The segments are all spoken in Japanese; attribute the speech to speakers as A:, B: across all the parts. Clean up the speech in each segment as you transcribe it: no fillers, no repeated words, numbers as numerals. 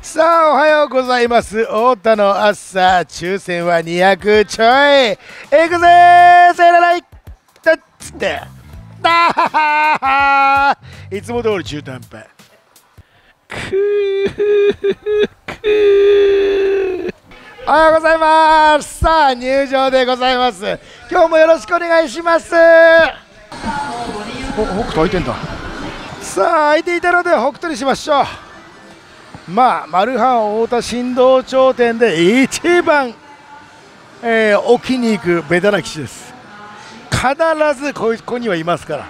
A: さあおはようございます。太田の朝、抽選は200ちょい。いくぜー、せらないだっつってだはははいつも通り中途半端。くーおはようございます。さあ入場でございます。今日もよろしくお願いします。北斗開いてんだ。さあ開いていたので北斗にしましょう。まあ、マルハン太田振動頂点で一番、置きに行くベタな騎手です。必ずここにはいますから。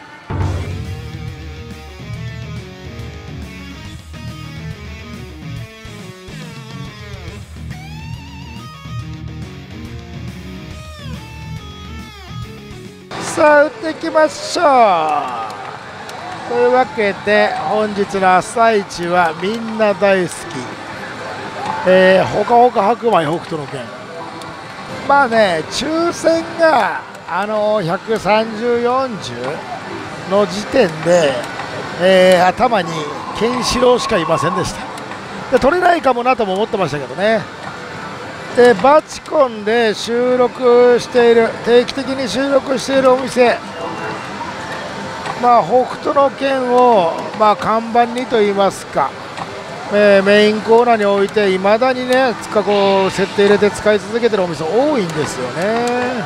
A: さあ打っていきましょう。というわけで本日の朝一はみんな大好き、ほかほか白米北斗の拳。まあね、抽選が130、40の時点で、頭にケンシロウしかいませんでした。で取れないかもなとも思ってましたけどね。でバチコンで収録している、定期的に収録しているお店、まあ、北斗の拳を、まあ、看板にといいますか、メインコーナーに置いていまだにねこう設定入れて使い続けてるお店多いんですよね。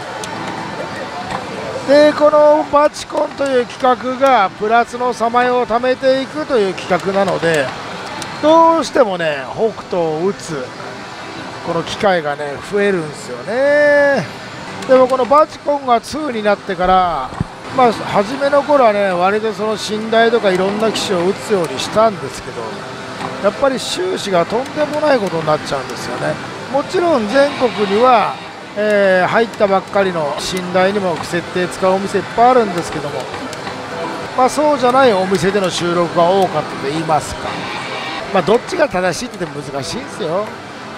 A: でこのバチコンという企画がプラスのさまよを貯めていくという企画なので、どうしてもね北斗を打つこの機会がね増えるんですよね。でもこのバチコンが2になってから、まあ、初めの頃はね割とその寝台とかいろんな機種を打つようにしたんですけど、やっぱり収支がとんでもないことになっちゃうんですよね。もちろん全国には、入ったばっかりの寝台にも設定使うお店いっぱいあるんですけども、まあ、そうじゃないお店での収録が多かったと言いますか、まあ、どっちが正しいって言っても難しいんですよ。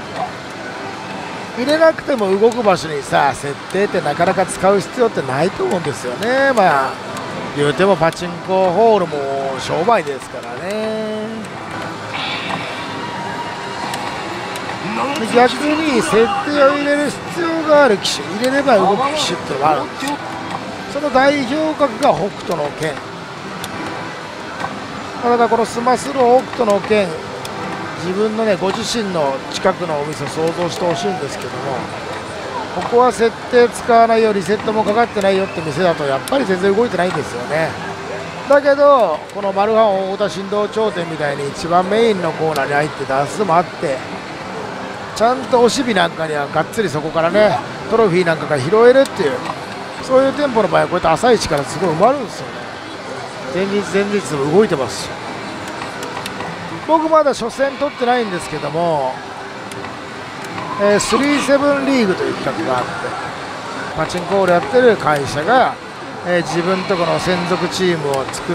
A: 入れなくても動く場所にさ設定ってなかなか使う必要ってないと思うんですよね。まあ言うてもパチンコホールも商売ですからね。逆に設定を入れる必要がある機種、入れれば動く機種っていうのがあるんですよ。その代表格が北斗の拳だから、このスマスロー北斗の拳、自分のねご自身の近くのお店を想像してほしいんですけども、ここは設定使わないよ、リセットもかかってないよって店だとやっぱり全然動いてないんですよね。だけどこのマルハン太田振動頂点みたいに一番メインのコーナーに入って打数もあって、ちゃんとお尻なんかにはがっつりそこからねトロフィーなんかが拾えるっていう、そういう店舗の場合はこうやって朝一からすごい埋まるんですよね。前日でも動いてますし、僕まだ初戦取ってないんですけども、37リーグという企画があって、パチンコホールやってる会社が、自分とこの専属チームを作って、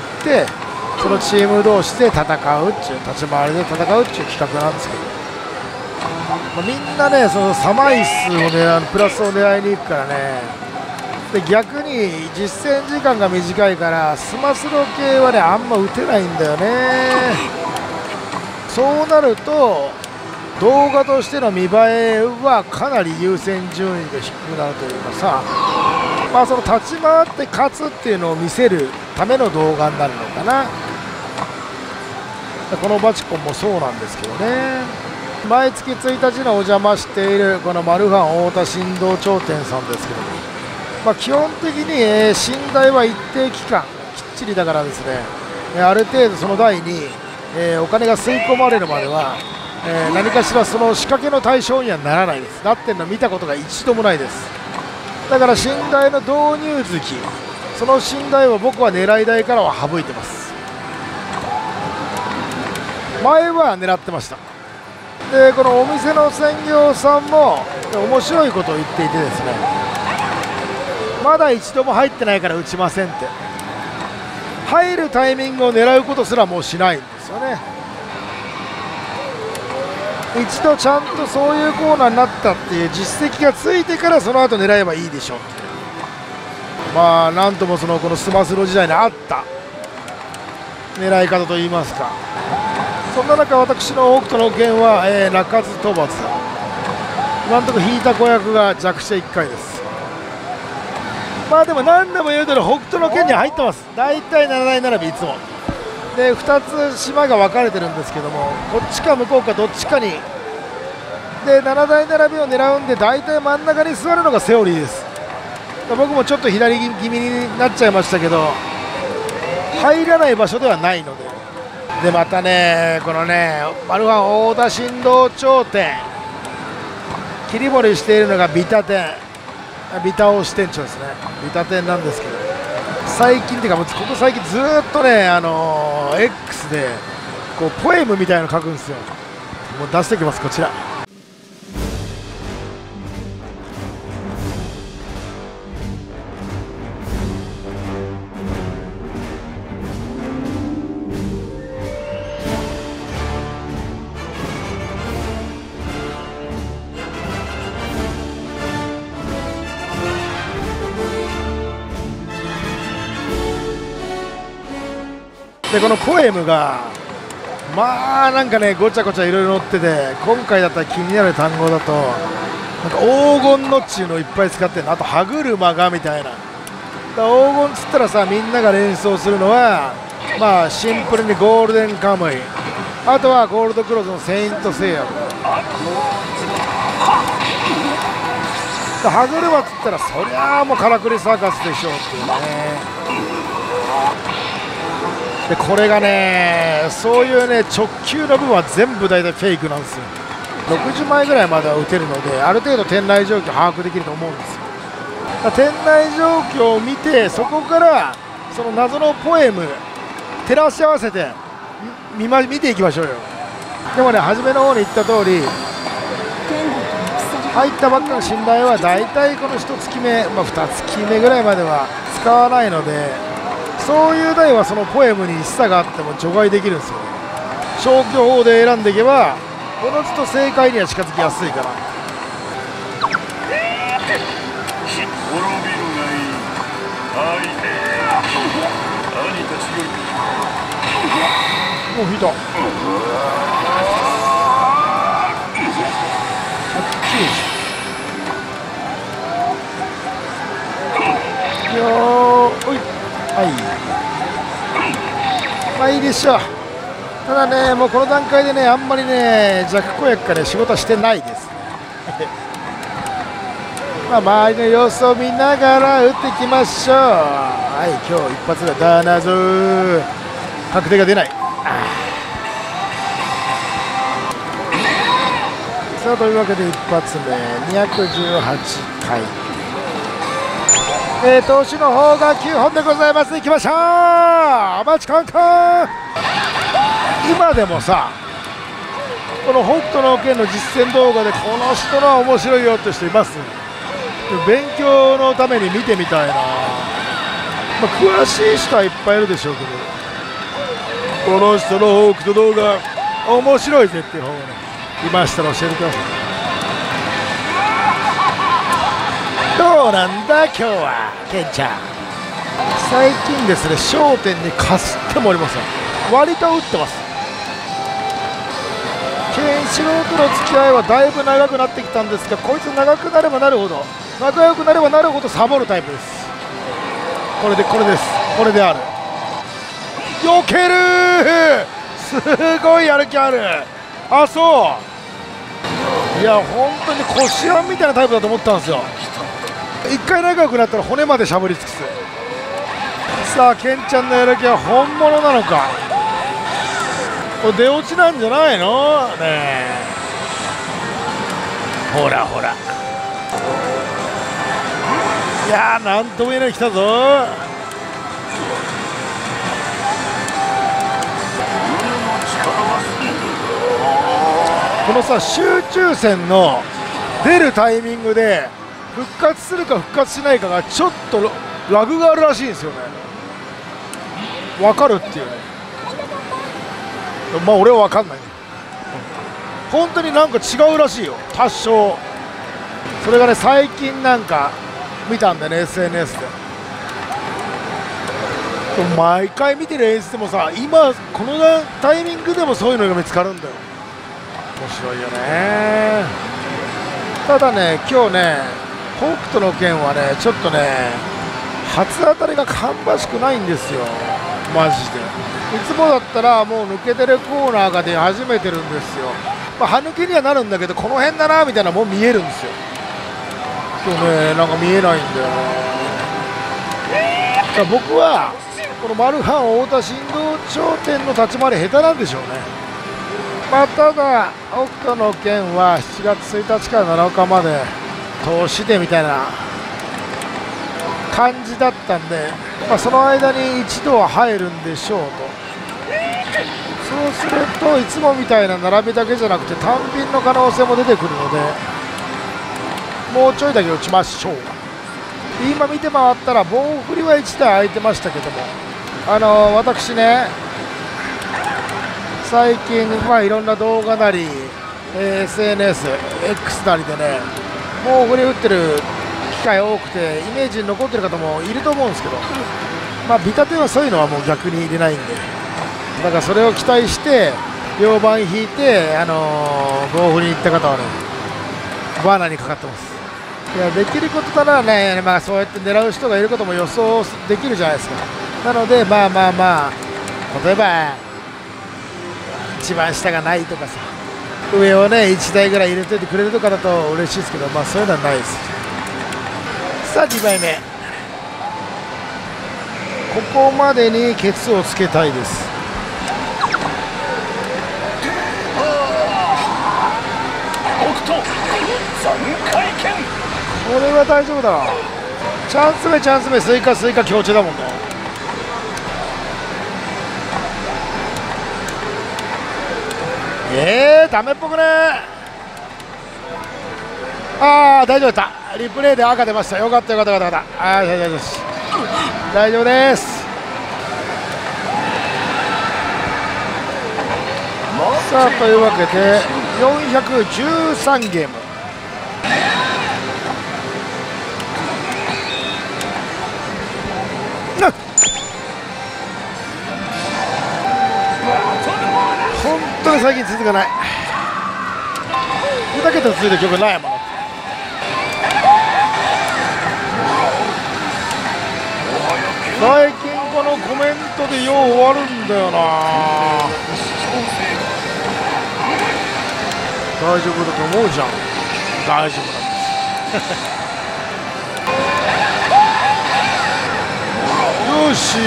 A: そのチーム同士で戦うっていう、立ち回りで戦うっていう企画なんですけど、まあ、みんなねその差枚数を狙う、プラスを狙いに行くからね。で逆に実戦時間が短いからスマスロ系はねあんま打てないんだよね。そうなると動画としての見栄えはかなり優先順位が低くなるというかさ、まあ、その立ち回って勝つっていうのを見せるための動画になるのかな。このバチコンもそうなんですけどね。毎月1日のお邪魔しているこのマルハン太田振動頂点さんですけども、まあ、基本的に寝台は一定期間きっちりだからですね、ある程度その台にお金が吸い込まれるまでは、何かしらその仕掛けの対象にはならないです。なってるの見たことが一度もないです。だから寝台の導入月、その寝台を僕は狙い台からは省いてます。前は狙ってました。でこのお店の専業さんも面白いことを言っていてですね、まだ一度も入ってないから打ちませんって、入るタイミングを狙うことすらもうしないんですよね。一度ちゃんとそういうコーナーになったっていう実績がついてからその後狙えばいいでしょう。まあなんともこのスマスロ時代にあった狙い方といいますか、 そんな中、私の北斗の拳は、鳴かず飛ばず、今のところ引いた子役が弱者1回です。まあでも何でも言うとおり北斗の拳に入ってます。大体7台並びいつもで2つ島が分かれてるんですけども、こっちか向こうかどっちかにで7台並びを狙うんで、大体真ん中に座るのがセオリーです。僕もちょっと左気味になっちゃいましたけど、入らない場所ではないので、またね、このねマルハン太田振動頂点切り盛りしているのがビタ店、ビタオ支店長ですね。ビタ店なんですけど、最近っていうかここ最近ずっとねX でこうポエムみたいなの書くんですよ。もう出してきます、こちら。でこのポエムがまあなんかねごちゃごちゃいろいろ載ってて、今回だったら気になる単語だとなんか黄金のっちゅうのをいっぱい使ってるの、あと歯車がみたいな。黄金っつったらさ、みんなが連想するのはまあシンプルにゴールデンカムイ、あとはゴールドクローズのセイントセイヤ。歯車っつったらそりゃあもうカラクリサーカスでしょうっていうね。でこれがね、そういうね直球の部分は全部大体フェイクなんですよ。60枚ぐらいまでは打てるので、ある程度店内状況把握できると思うんですよ。店内状況を見て、そこからその謎のポエム照らし合わせて見ていきましょうよ。でもね、初めの方に言った通り、入ったばっかの信頼は大体この1月目、2月目ぐらいまでは使わないので、そういう台はそのポエムに示唆があっても除外できるんですよね。消去法で選んでいけばおのずと正解には近づきやすいから。もう引いた。190。よーおい、はい、まあいいでしょう。ただね、もうこの段階でね、あんまりね弱子役がね仕事はしてないですまあ周りの様子を見ながら打っていきましょう。はい、今日一発目だなぞー、確定が出ない。さあというわけで一発目218回、投手の方が9本でございます。いきましょう、お待ちかんか。今でもさ、この北斗の拳の実践動画でこの人の面白いよって人います。勉強のために見てみたいな。詳しい人はいっぱいいるでしょうけど、この人の北斗動画面白いぜっていう方がねいましたら教えてください。どうなんだ今日はケンちゃん。最近ですね、焦点にかすってもおりません。割と打ってます。ケンシロウとの付き合いはだいぶ長くなってきたんですが、こいつ長くなればなるほど仲良くなればなるほどサボるタイプです。これです。これである。避ける、すごいやる気ある。あ、そう、いや本当にこしあんみたいなタイプだと思ったんですよ。一回仲良くなったら骨までしゃぶり尽くす。さあケンちゃんのやる気は本物なのか、これ出落ちなんじゃないのねえ。ほらほら、いやーなんとも言えない、来たぞ。このさ集中戦の出るタイミングで復活するか復活しないかがちょっとラグがあるらしいんですよね。分かるっていうね。まあ俺は分かんない、ね、本当になんか違うらしいよ、多少。それがね最近なんか見たんだよね SNS で。 毎回見てる演出でもさ、今このタイミングでもそういうのが見つかるんだよ。面白いよね。ただね、今日ね、北斗の拳はね、ちょっとね、初当たりが芳しくないんですよ、マジで。いつもだったらもう抜けてるコーナーが出始めてるんですよ。歯抜けにはなるんだけど、この辺だなみたいなもう見えるんですよ。今日ね、なんか見えないんだよね。だから僕はこのマルハン太田振動頂点の立ち回り下手なんでしょうね。ただ北斗の拳は7月1日から7日まで投資でみたいな感じだったんで、その間に一度は入るんでしょうと。そうするといつもみたいな並びだけじゃなくて単品の可能性も出てくるので、もうちょいだけ打ちましょう。今見て回ったら棒振りは1台空いてましたけども、私ね、最近、いろんな動画なり、SNS、X なりでね、棒振り打ってる機会多くてイメージに残ってる方もいると思うんですけど、ビタテはそういうのはもう逆に入れないんで、だからそれを期待して両番引いて、棒振りに行った方はね、罠にかかってます。いや、できることならね、そうやって狙う人がいることも予想できるじゃないですか。なので例えば一番下がないとかさ、上をね1台ぐらい入れておいてくれるとかだと嬉しいですけど、そういうのはないです。さあ2枚目、ここまでにケツをつけたいです。これは大丈夫だ。チャンス目チャンス目、スイカスイカ強調だもんね。ダメっぽくね。大丈夫だった。リプレイで赤出ました。よかったよかったよかった。大丈夫です。大丈夫です。さあというわけで413ゲーム。本当に最近続かない。2桁続いて曲ないもん。最近このコメントでよう終わるんだよな。大丈夫だと思うじゃん。大丈夫なんです。よし、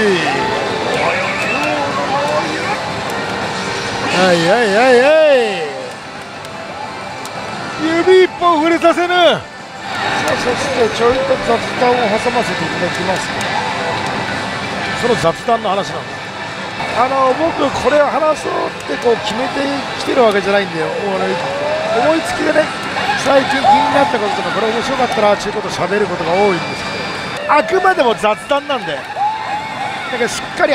A: 指一本触れさせぬ。さあそしてちょいと雑談を挟ませていただきます。その雑談の話なんです。僕これを話そうって決めてきてるわけじゃないんだよ。思いつきでね、最近気になったこととか、これ面白かったなということを喋ることが多いんですけど、あくまでも雑談なんで、だからしっかり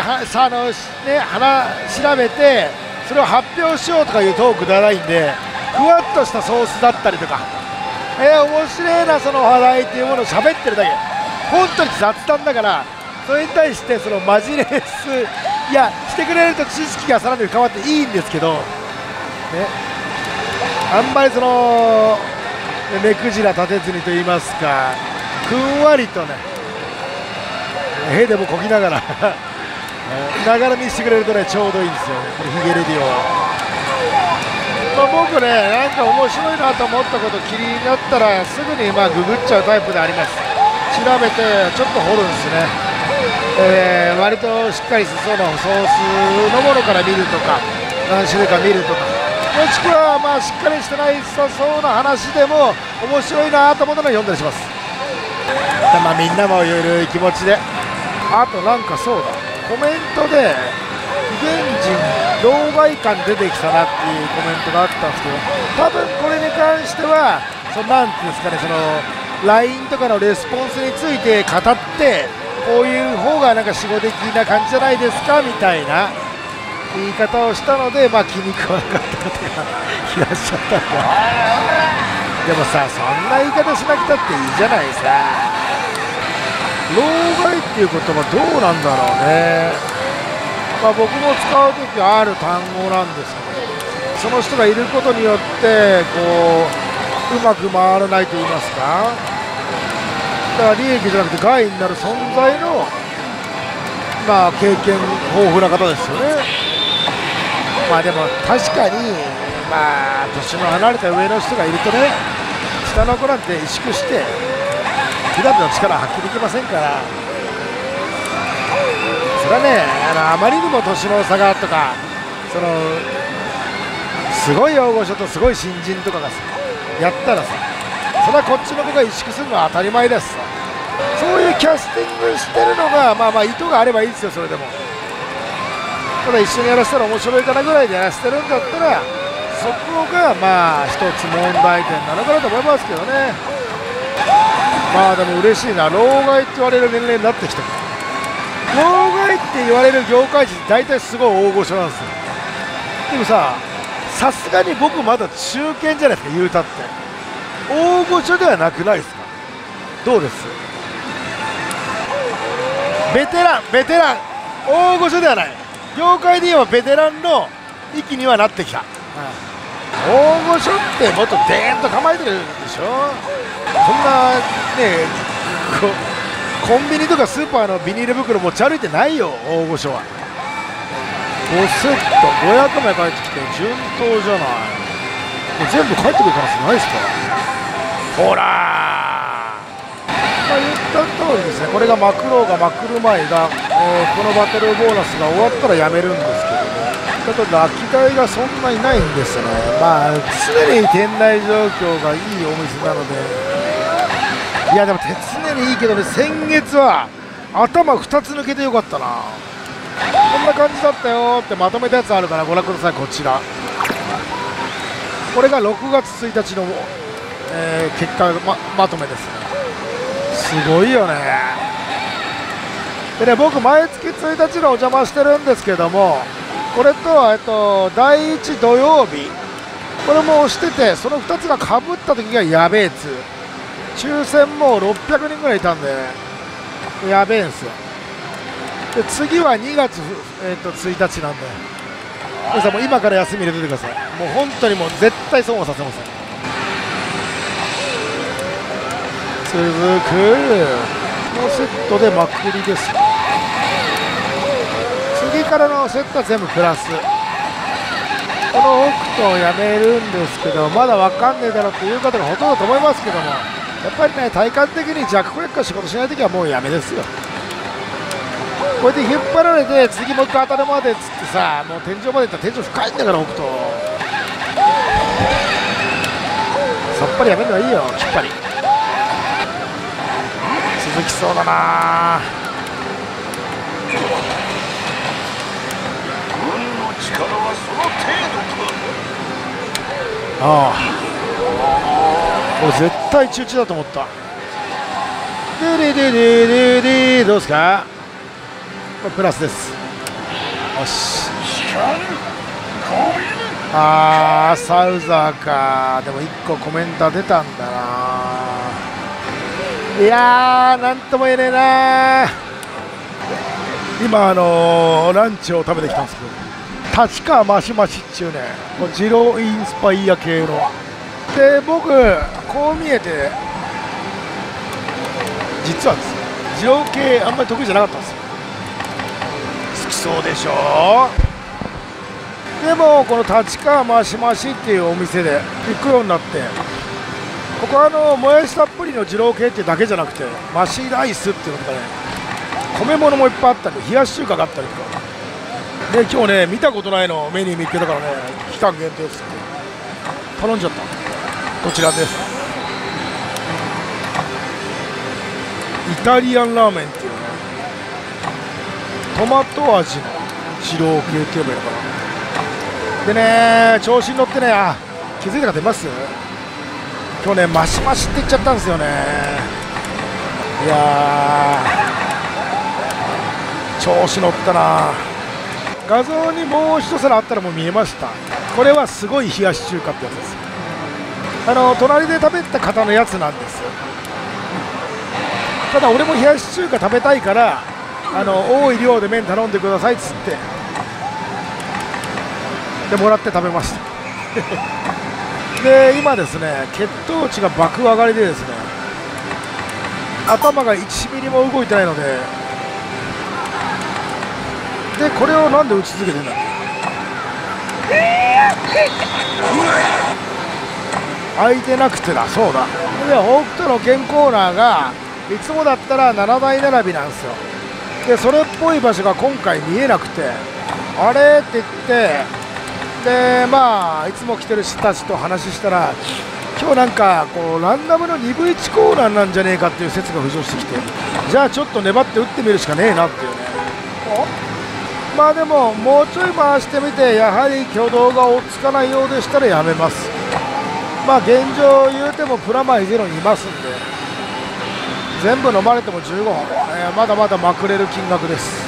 A: 調べてそれを発表しようとかいうトークではないんで、ふわっとしたソースだったりとか、面白いなその話題っていうものを喋ってるだけ。本当に雑談だから、それに対してそのマジレスしてくれると知識がさらに深まっていいんですけどね、あんまり目くじら立てずにと言いますか、ふんわりとね、でもこぎながらながら見してくれるとね、ちょうどいいんですよ、このヒゲレディオ。僕ね、なんか面白いなと思ったこと気になったらすぐにググっちゃうタイプであります。調べてちょっと掘るんですね。割としっかりしそうなソースのものから見るとか、何種類か見るとか、もしくはしっかりしてないさそうな話でも面白いなと思ったのを読んだりします。みんなもゆるい気持ちで。あとなんかそうだ、コメントで現人老害感出てきたなっていうコメントがあったんですけど、多分これに関してはなんていうんですかね、LINE とかのレスポンスについて語って、こういう方がなんか守護的な感じじゃないですかみたいな言い方をしたので、気に食わなかった方がいらっしゃったんだ。でもさ、そんな言い方しなくたっていいじゃないさ。 老害っていう言葉どうなんだろうね。まあ、僕も使う時はある単語なんですけど、その人がいることによってこうまく回らないと言いますか、だから利益じゃなくて害になる存在の、まあ、経験豊富な方ですよね。まあでも確かに、まあ、年の離れた上の人がいるとね、下の子なんて萎縮して普段の力は発揮できませんから、それはね、あまりにも年の差がとか、すごい大御所とすごい新人とかがさやったらさ、それはこっちの子が萎縮するのは当たり前です。そういうキャスティングしてるのが、まあまあ意図があればいいですよ。それでもただ一緒にやらせたら面白いかなぐらいでやらせてるんだったら、そこがまあ一つ問題点なのかなと思いますけどね。まあでも嬉しいな、老害って言われる年齢になってきた。老害って言われる業界人大体すごい大御所なんですよ。でもさすがに僕まだ中堅じゃないですか。言うたって大御所ではなくないですか。どうです？ベテラン大御所ではない。業界で言えばベテランの域にはなってきた。大御所ってもっとデーンと構えてるでしょ。そんなねコンビニとかスーパーのビニール袋持ち歩いてないよ大御所は。5セット500枚帰ってきて順当じゃない。全部帰ってくる可能性ないですか。ほら言った通りですね。これがマクローがまくる前が、このバトルボーナスが終わったらやめるんですけども、だとラッキ代がそんなにないんですよね。まあ常に店内状況がいいお店なので、いやでも常にいいけどね、先月は頭2つ抜けてよかったな。こんな感じだったよってまとめたやつあるからご覧ください。こちらこれが6月1日の、結果 まとめですね。すごいよね。でね、僕毎月1日のお邪魔してるんですけども、これと第1土曜日これも押してて、その2つがかぶった時がやべえっつ。抽選も600人ぐらいいたんでやべえんすよ。で次は2月、1日なんで、皆さんもう今から休み入れててください。もう本当にもう絶対損はさせません。続くこのセットでまくりです。次からのセットは全部プラス。この北斗をやめるんですけど、まだ分かんねえだろうっていう方がほとんどだと思いますけども、やっぱりね、体感的に弱子役が仕事しないときはもうやめですよ。こうやって引っ張られて次もう一回当たるまでっつってさ、もう天井までいったら天井深いんだから北斗。さっぱりやめるのはいいよ、きっぱり。続きそうだな。ああ、もう絶対中々だと思った。どうですか。これプラスです。よし。ああ、サウザーか。でも1個コメント出たんだな。いやー、なんとも言えねえな。今ランチを食べてきたんですけど、立川マシマシっちゅうね、ジローインスパイア系ので、僕こう見えて実はですね、二郎系あんまり得意じゃなかったんですよ。好きそうでしょ。でもこの立川マシマシっていうお店で行くようになって、ここはもやしたっぷりの二郎系っていうだけじゃなくて、マシライスっていうのとかね、米物もいっぱいあったり、冷やし中華があったりとかで、今日ね見たことないのメニュー見つけたからね、期間限定ですって頼んじゃった。こちらです。イタリアンラーメンっていうね、トマト味の二郎系って言えばいいのかな。でね、調子に乗ってね、あ、気づいた方います？今日ねマシマシって言っちゃったんですよね。いやー、調子乗ったな。画像にもう一皿あったらもう見えました。これはすごい冷やし中華ってやつです。隣で食べた方のやつなんですよ。 ただ俺も冷やし中華食べたいから多い量で麺頼んでくださいっつってでもらって食べましたで今ですね血糖値が爆上がりでですね頭が1ミリも動いてないのでこれをなんで打ち続けてんだ空いてなくてだそうだで北斗の健コーナーがいつもだったら7台並びなんですよでそれっぽい場所が今回見えなくてあれって言ってでまあいつも来てる人たちと話したら今日なんかこうランダムの2分1コーナーなんじゃねえかっていう説が浮上してきてじゃあちょっと粘って打ってみるしかねえなっていうねまあでももうちょい回してみてやはり挙動が追いつかないようでしたらやめますまあ現状言うてもプラマイゼロにいますんで全部飲まれても15本、まだまだまくれる金額です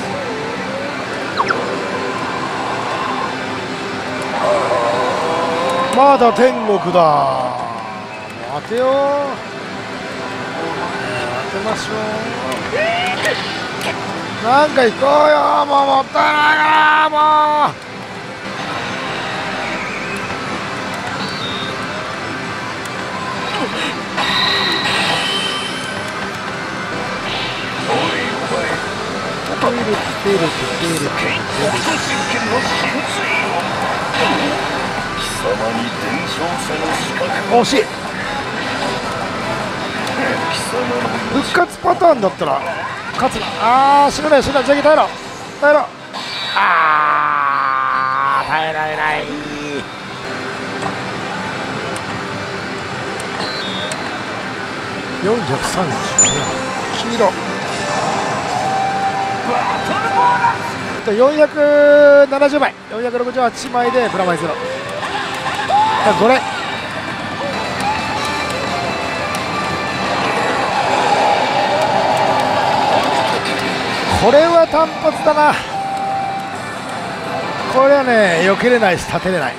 A: まだ天国だ当てよう当てましょうなんか行こうよもうもったいないからもう惜しい復活パターンだったら勝つな死ぬね死ぬねじゃあ耐えろ耐えろ耐えられない430黄色470枚468枚でプラマイゼロこれこれは単発だなこれはね避けれないし立てれない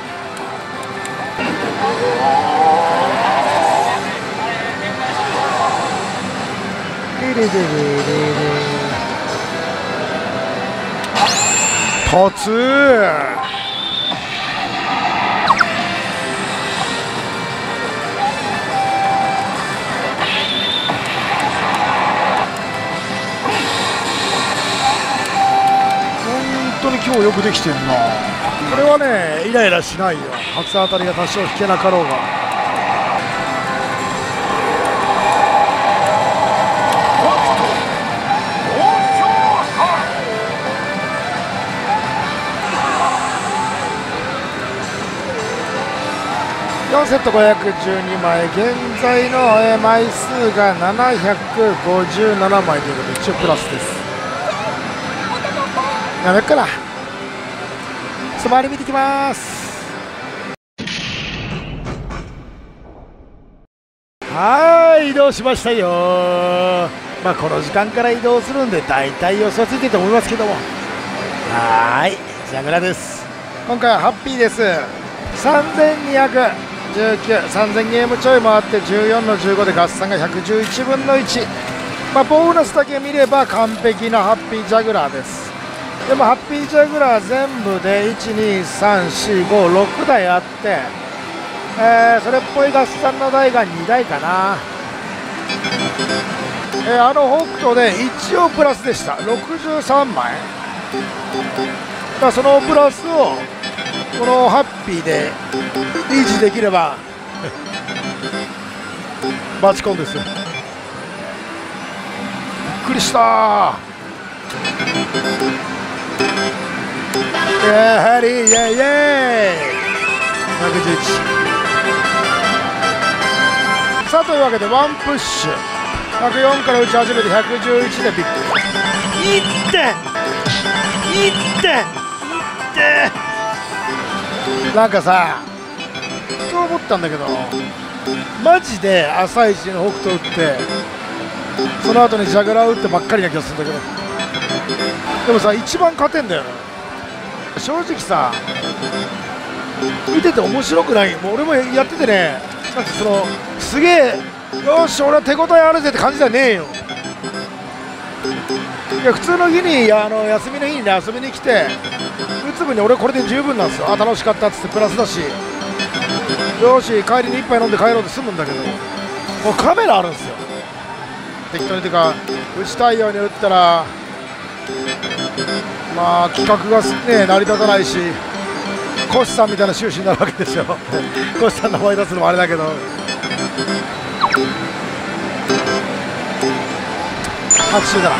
A: 突本当に今日よくできてるなこれはねイライラしないよ初当たりが多少引けなかろうが4セット512枚現在の枚数が757枚ということで一応プラスですやめっからつまり見てきますはい移動しましたよまあこの時間から移動するんで大体予想はついてると思いますけどもはいジャグラです今回はハッピーです3219 3000ゲームちょい回って14の15で合算が111分の1、まあ、ボーナスだけ見れば完璧なハッピージャグラーですでもハッピージャグラー全部で12345台あって、それっぽい合算の台が2台かな、北斗で一応プラスでした63枚だそのプラスをこのハッピーで維持できればバチコンですよびっくりしたやはりイエイイエイ111さあというわけでワンプッシュ104から打ち始めて111でびっくりいってなんかさふと思ったんだけどマジで朝一の北斗打ってその後にジャグラー打ってばっかりな気がするんだけどでもさ一番勝てんだよね正直さ見てて面白くないもう俺もやっててねなんかすげえよし俺は手応えあるぜって感じじゃねえよいや普通の日に休みの日に、ね、遊びに来て打つ分に俺これで十分なんですよ。あ楽しかったっつってプラスだし、よし帰りに一杯飲んで帰ろうと済むんだけど、もうカメラあるんですよ。適当にてか打ちたいように打ったらまあ企画がね成り立たないし、コシさんみたいな収支になるわけですよコシさんの名前出すのもあれだけど、80だな。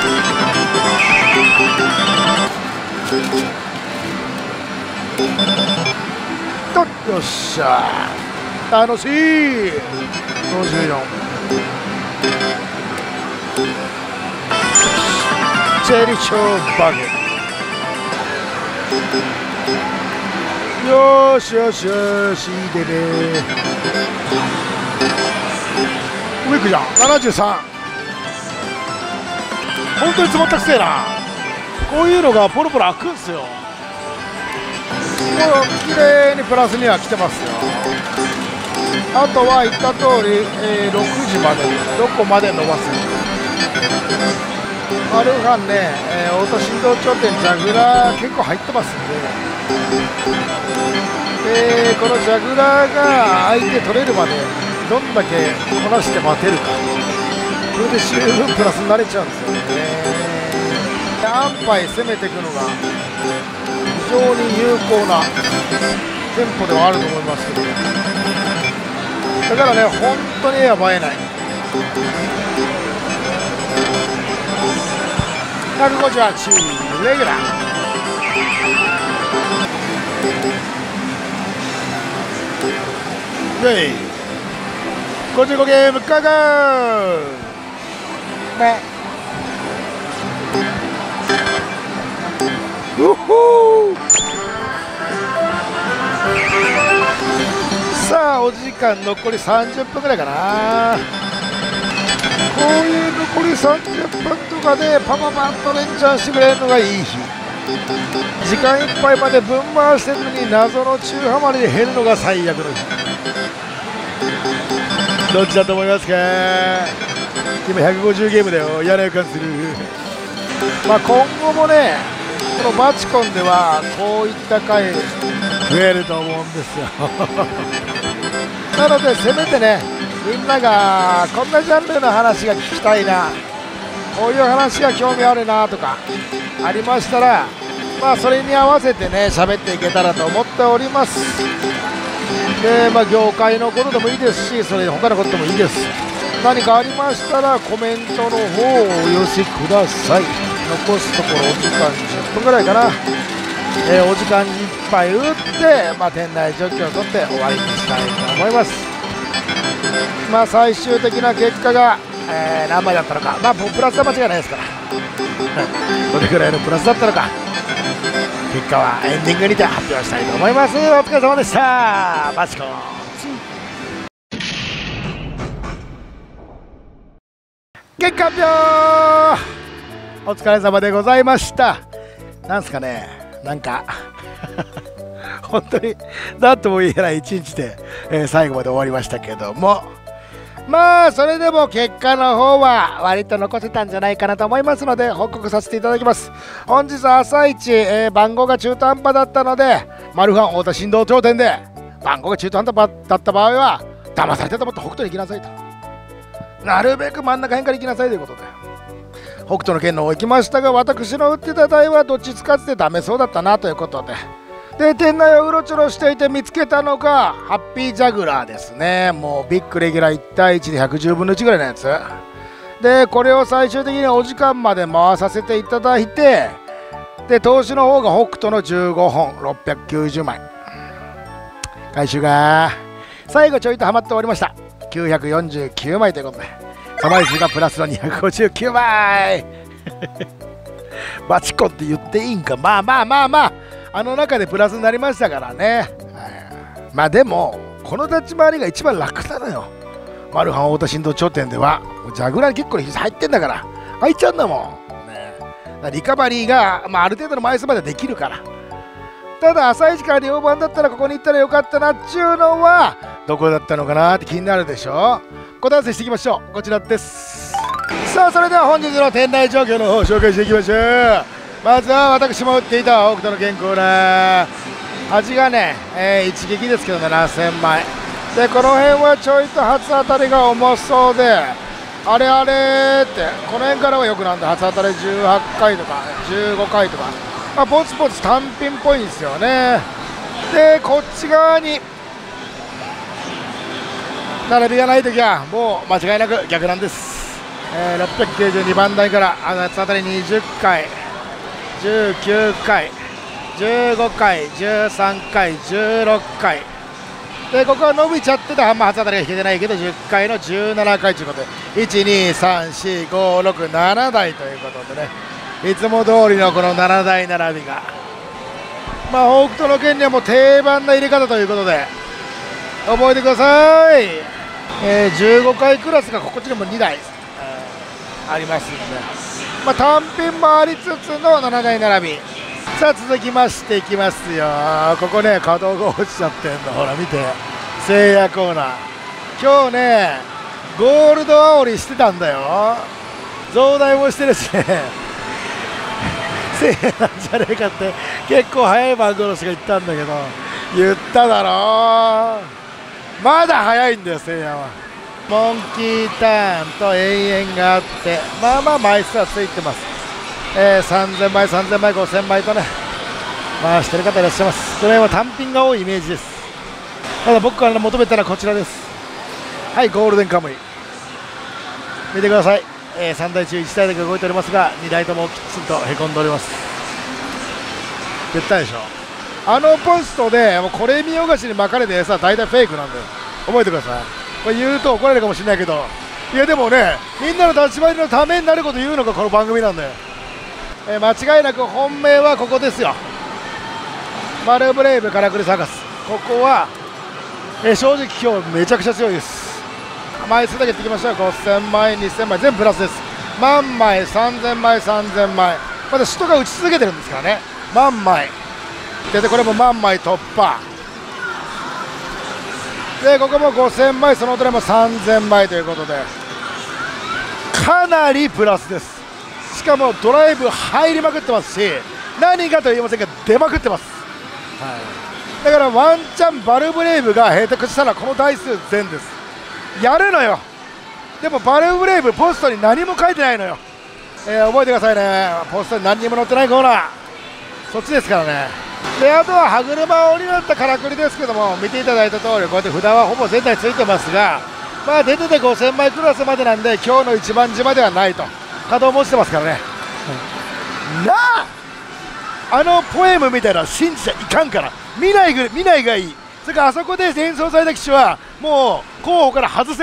A: とよっしゃ楽しい。54チェリーショーバグ。よしよしよし、いいでね。ウィックじゃん73。本当に詰まったくせえな。こういうのがポロポロ開くんすよ。もう綺麗にプラスには来てますよ。あとは言った通り、6時までどこまで伸ばす。マルファンね、オート振動頂点ジャグラー結構入ってますんで、このジャグラーが相手取れるまでどんだけこなして待てるか、これで十分プラスになれちゃうんですよね。安牌攻めていくのが非常に有効なテンポではあると思いますけど、だからね本当に絵は映えない。158レギュラー。55ゲームゴーゴーね。さあお時間残り30分ぐらいかな。こういう残り30分とかでパパパッと連チャンしてくれるのがいい日。時間いっぱいまで分回してるのに謎の中ハマりで減るのが最悪の日。どっちだと思いますか。今150ゲームだよ。嫌な予感する。まあ今後もねこのマチコンではこういった回増えると思うんですよなのでせめてねみんながこんなジャンルの話が聞きたいな、こういう話が興味あるなとかありましたら、まあそれに合わせてね喋っていけたらと思っております。でまあ業界のことでもいいですし、それ他のことでもいいです。何かありましたらコメントの方をお寄せください。残すところお時間10分ぐらいかな。お時間いっぱい打って、まあ、店内状況を取って終わりにしたいと思います。まあ最終的な結果が、何枚だったのか、まあプラスは間違いないですからどれくらいのプラスだったのか、結果はエンディングにて発表したいと思います。お疲れ様でした。マチコン結果発表。お疲れ様でございました。なんすかね、なんか本当に何とも言えない一日で、最後まで終わりましたけども、まあそれでも結果の方は割と残せたんじゃないかなと思いますので報告させていただきます。本日朝一、番号が中途半端だったので、マルファン太田振動頂点で番号が中途半端だった場合は騙されたと思って北斗に行きなさいと、なるべく真ん中辺から行きなさいということで北斗の拳の方行きましたが、私の打ってた台はどっちつかずでダメそうだったなということで、店内をうろちょろしていて見つけたのがハッピージャグラーですね。もうビッグレギュラー1対1で110分の1ぐらいのやつで、これを最終的にお時間まで回させていただいて、で投資の方が北斗の15本690枚、回収が最後ちょいとはまって終わりました。949枚ということで、サ枚数がプラスの259枚バチコンって言っていいんか。まあまあまあまあ、あの中でプラスになりましたからね。まあでもこの立ち回りが一番楽なのよ。マルハン太田振動頂点ではジャグラーに結構膝入ってんだから入っちゃうんだもん、ね、リカバリーが、まあ、ある程度の枚数までできるから。ただ朝一から両番だったらここに行ったらよかったなっちゅうのはどこだったのかなって気になるでしょ。答え合わせしていきましょう。こちらです。 さあそれでは本日の店内状況の方を紹介していきましょう。まずは私も打っていた北斗の健康な味がね、一撃ですけど7000枚で、この辺はちょいと初当たりが重そうで、あれあれってこの辺からはよくなんで初当たり18回とか15回とか、まあ、ポツポツ単品っぽいんですよね。でこっち側に並びがないときはもう間違いなく逆なんです。692番台から初当たり20回19回15回13回16回で、ここは伸びちゃってた、あんま初当たりが引けてないけど10回の17回ということで1234567台ということでね、いつも通りのこの7台並びが、まあ北斗の拳にはもう定番な入れ方ということで覚えてください。15回クラスがこっちにも2台、ありますんで、まあ、単品もありつつの7台並び。さあ続きましていきますよ。ここね稼働が落ちちゃってんの、ほら見て、聖夜コーナー今日ねゴールド煽りしてたんだよ、増大もしてるしね聖夜なんじゃねえかって結構早い番号の人が言ったんだけど、言っただろう、まだ早いんだよ聖夜は。モンキーターンと永遠があって、まあまあ枚数はついてます。3000枚3000枚5000枚とね回してる方いらっしゃいます。これは単品が多いイメージです。ただ僕から求めたらこちらです。はい、ゴールデンカムイ見てください。3台中1台だけ動いておりますが2台ともきちんとへこんでおります。言ったでしょ、あのポストでもうこれ見よがしに巻かれてさ、大体フェイクなんだよ、覚えてください。これ言うと怒られるかもしれないけど、いやでもね、みんなの立ち回りのためになること言うのがこの番組なんだよ。間違いなく本命はここですよ、マルブレイブからくりサーカス。ここは、正直今日めちゃくちゃ強いです。枚数だけ言ってきましたよ。5000枚2000枚全部プラスです。万枚3000枚3000枚、まだ人が打ち続けてるんですからね。万枚でこれも万枚突破で、ここも5000枚、その隣も3000枚ということでかなりプラスです。しかもドライブ入りまくってますし、何かと言いませんが出まくってます、はい、だからワンチャンバルブレイブが下手したらこの台数全です。やるのよ。でもバルブレイブポストに何も書いてないのよ、覚えてくださいね。ポストに何にも載ってないコーナー、そっちですからね。であとは歯車をになったからくりですけども、見ていただいた通りこうやって札はほぼ全体ついてますが、まあ出てて5000枚クラスまでなんで今日の一番島ではないと稼働もしてますからね、なあ、あのポエムみたいなの信じちゃいかんから、見ないがいい。それからあそこで演奏された機種はもう候補から外せ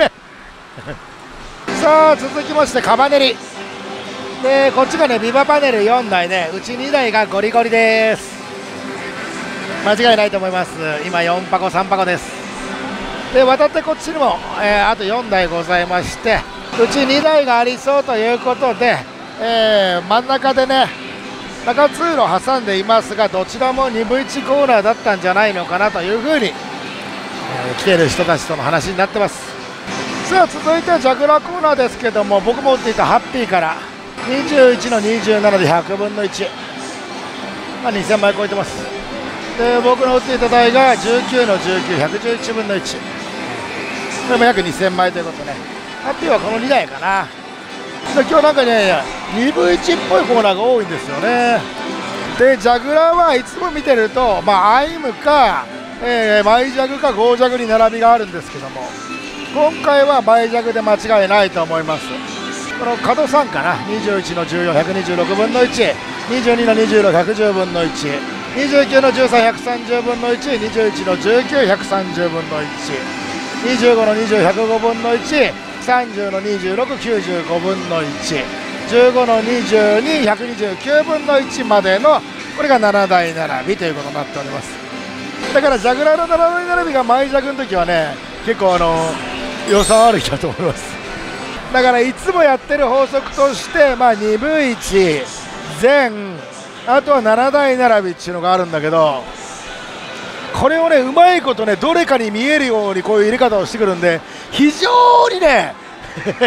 A: さあ続きましてカバネリで、こっちがねビバパネル4台ね、うち2台がゴリゴリです。間違いないと思います。今4箱3箱です。で渡ってこっちにも、あと4台ございまして、うち2台がありそうということで、真ん中でね中通路を挟んでいますが、どちらも2分1コーナーだったんじゃないのかなというふうに、来ている人たちとの話になってます。さあ続いてジャグラーコーナーですけども、僕も打っていたハッピーから21の27で100分の1、まあ、2000枚超えてます。で僕の打っていた台が19の19111分の1、これも約2000枚ということでね、ハッピーはこの2台かな。で今日なんかね2分1っぽいコーナーが多いんですよね。でジャグラーはいつも見てると、まあ、アイムか、マイジャグかゴージャグに並びがあるんですけども、今回はマイジャグで間違いないと思います。この角3かな、21の14126分の1、22の26110分の1、29の13130分の1、21の19130分の1、25の20105分の1、30の2695分の1、15の22129分の1までのこれが7台並びということになっております。だからジャグラーの7台並びがマイジャグの時はね結構予算ある日だと思います。だからいつもやってる法則として、まあ、2分1全、あとは7台並びっていうのがあるんだけど、これをねうまいことねどれかに見えるようにこういう入れ方をしてくるんで、非常にね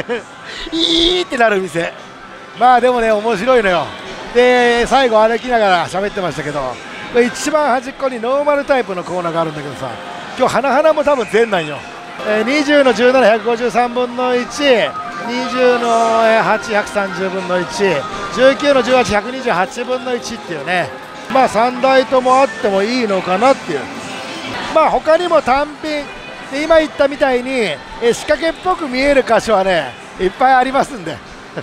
A: いいってなる店。まあでもね面白いのよ。で最後歩きながら喋ってましたけど、これ一番端っこにノーマルタイプのコーナーがあるんだけどさ、今日花々も多分全なんよ。20の17153分の1、20の8130分の1、19の18128分の1っていうね、まあ3台ともあってもいいのかなっていう。まあ他にも単品で今言ったみたいに仕掛けっぽく見える箇所はねいっぱいありますんで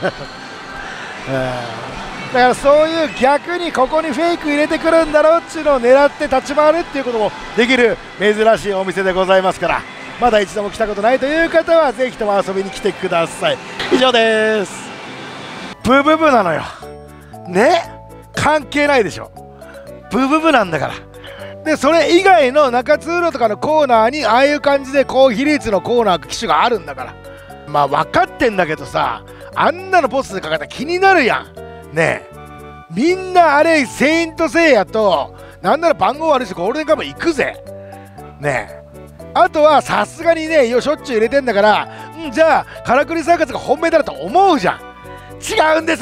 A: だからそういう逆にここにフェイク入れてくるんだろうっていうのを狙って立ち回るっていうこともできる珍しいお店でございますから、まだ一度も来たことないという方はぜひとも遊びに来てください。以上です。ブブブなのよね、関係ないでしょ、ブブブなんだから。でそれ以外の中通路とかのコーナーにああいう感じで高比率のコーナー機種があるんだから、まあ分かってんだけどさ、あんなのポストでかかったら気になるやんねえ。みんなあれセイントセイヤとなんなら番号悪いしゴールデンカムイ行くぜねえ。あとはさすがにねしょっちゅう入れてんだから、じゃあカラクリサーカスが本命だと思うじゃん。違うんです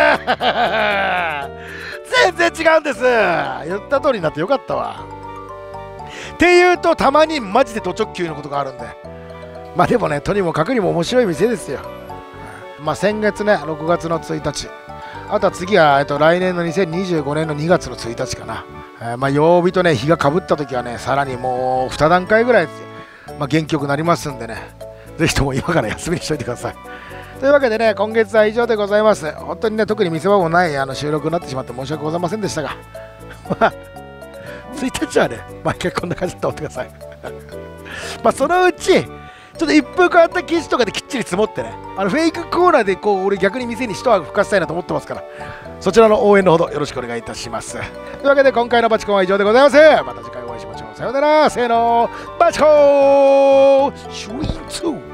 A: 全然違うんです。言った通りになってよかったわ。っていうとたまにマジでド直球のことがあるんで、まあでもねとにもかくにも面白い店ですよ。まあ先月ね6月の1日、あとは次は来年の2025年の2月の1日かな。まあ曜日とね日がかぶった時はねさらにもう2段階ぐらい、まあ、元気よくなりますんでね、ぜひとも今から休みにしといてください。というわけでね今月は以上でございます。本当にね特に見せ場もない収録になってしまって申し訳ございませんでしたがまあ1日はね毎回こんな感じで通ってくださいまあそのうちちょっと一風変わった記事とかできっちり積もってね、フェイクコーナーでこう俺逆に店に一泡吹かせたいなと思ってますから、そちらの応援のほどよろしくお願いいたします。というわけで今回のバチコンは以上でございます。また次回お会いしましょう。さようなら。せーのバチコンシュイーツ